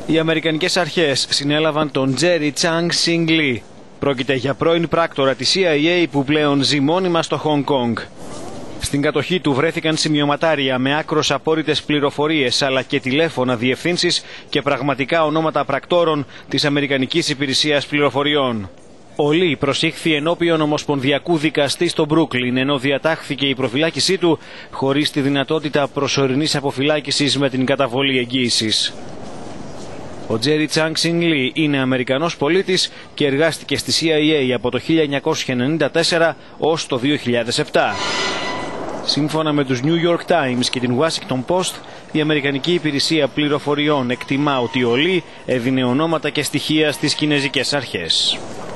Οι αμερικανικές αρχές συνέλαβαν τον Jerry Chang Sing Lee. Πρόκειται για πρώην πράκτορα της CIA που πλέον ζει μόνιμα στο Χονγκ Κονγκ. Στην κατοχή του βρέθηκαν σημειωματάρια με άκρως απόρριτες πληροφορίες αλλά και τηλέφωνα, διευθύνσεις και πραγματικά ονόματα πρακτόρων της Αμερικανικής Υπηρεσίας Πληροφοριών. Ο Λί προσήχθη ενώπιον ομοσπονδιακού δικαστή στο Μπρούκλιν, ενώ διατάχθηκε η προφυλάκησή του χωρίς τη δυνατότητα προσωρινής αποφυλάκησης με την καταβολή εγγύησης. Ο Τζέρι Τσάνγκ Σινγκ Λί είναι Αμερικανός πολίτης και εργάστηκε στη CIA από το 1994 ως το 2007. Σύμφωνα με τους New York Times και την Washington Post, η Αμερικανική Υπηρεσία Πληροφοριών εκτιμά ότι ο Λί έδινε ονόματα και στοιχεία στις κινεζικές αρχές.